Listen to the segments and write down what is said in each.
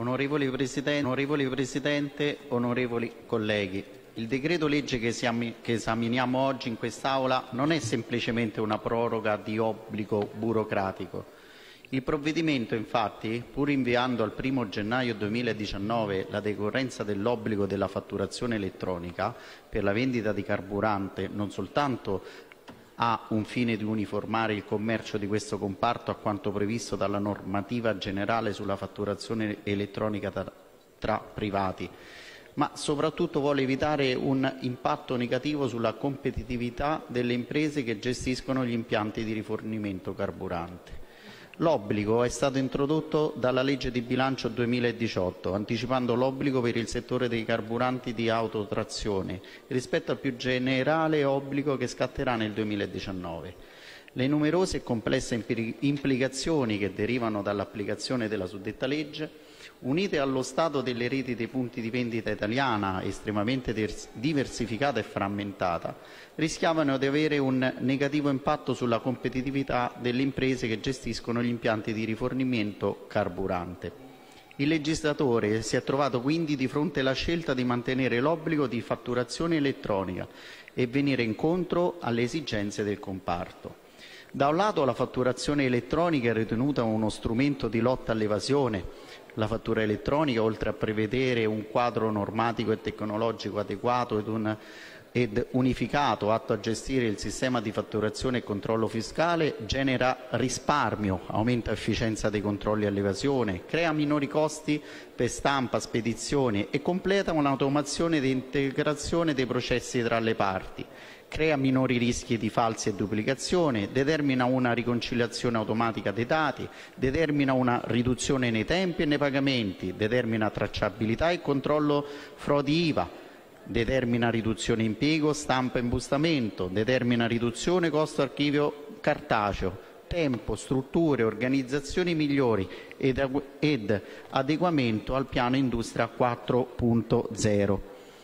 Onorevole Presidente, onorevoli colleghi, il decreto legge che esaminiamo oggi in quest'Aula non è semplicemente una proroga di obbligo burocratico. Il provvedimento, infatti, pur rinviando al 1° gennaio 2019 la decorrenza dell'obbligo della fatturazione elettronica per la vendita di carburante, non soltanto ha un fine di uniformare il commercio di questo comparto a quanto previsto dalla normativa generale sulla fatturazione elettronica tra privati, ma soprattutto vuole evitare un impatto negativo sulla competitività delle imprese che gestiscono gli impianti di rifornimento carburante. L'obbligo è stato introdotto dalla legge di bilancio 2018, anticipando l'obbligo per il settore dei carburanti di autotrazione rispetto al più generale obbligo che scatterà nel 2019. Le numerose e complesse implicazioni che derivano dall'applicazione della suddetta legge, unite allo stato delle reti dei punti di vendita italiana estremamente diversificata e frammentata, rischiavano di avere un negativo impatto sulla competitività delle imprese che gestiscono gli impianti di rifornimento carburante. Il legislatore si è trovato quindi di fronte alla scelta di mantenere l'obbligo di fatturazione elettronica e venire incontro alle esigenze del comparto. Da un lato la fatturazione elettronica è ritenuta uno strumento di lotta all'evasione. La fattura elettronica, oltre a prevedere un quadro normatico e tecnologico adeguato ed unificato atto a gestire il sistema di fatturazione e controllo fiscale, genera risparmio, aumenta efficienza dei controlli all'evasione, crea minori costi per stampa, spedizione e completa un'automazione di integrazione dei processi tra le parti. Crea minori rischi di falsi e duplicazione, determina una riconciliazione automatica dei dati, determina una riduzione nei tempi e nei pagamenti, determina tracciabilità e controllo frodi IVA, determina riduzione impiego, stampa e imbustamento, determina riduzione costo archivio cartaceo, tempo, strutture, organizzazioni migliori ed adeguamento al piano Industria 4.0.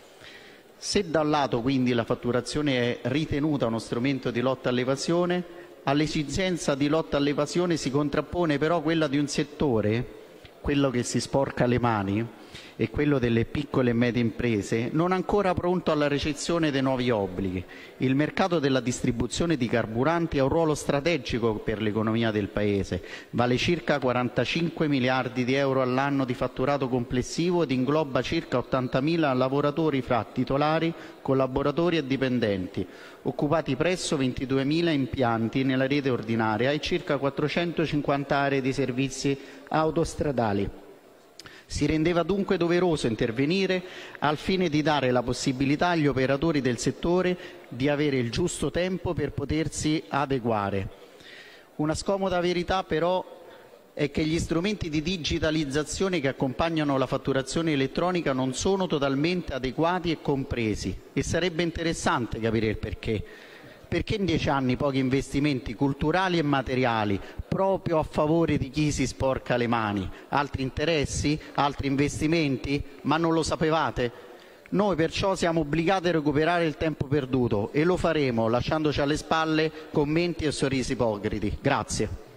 Se da un lato quindi la fatturazione è ritenuta uno strumento di lotta all'evasione, all'esigenza di lotta all'evasione si contrappone però quella di un settore, quello che si sporca le mani, e quello delle piccole e medie imprese, non ancora pronto alla ricezione dei nuovi obblighi. Il mercato della distribuzione di carburanti ha un ruolo strategico per l'economia del Paese, vale circa 45 miliardi di euro all'anno di fatturato complessivo ed ingloba circa 80.000 lavoratori fra titolari, collaboratori e dipendenti, occupati presso 22.000 impianti nella rete ordinaria e circa 450 aree di servizi autostradali. Si rendeva dunque doveroso intervenire al fine di dare la possibilità agli operatori del settore di avere il giusto tempo per potersi adeguare. Una scomoda verità però è che gli strumenti di digitalizzazione che accompagnano la fatturazione elettronica non sono totalmente adeguati e compresi, e sarebbe interessante capire il perché. Perché in 10 anni pochi investimenti culturali e materiali proprio a favore di chi si sporca le mani? Altri interessi? Altri investimenti? Ma non lo sapevate? Noi perciò siamo obbligati a recuperare il tempo perduto e lo faremo lasciandoci alle spalle commenti e sorrisi ipocriti. Grazie.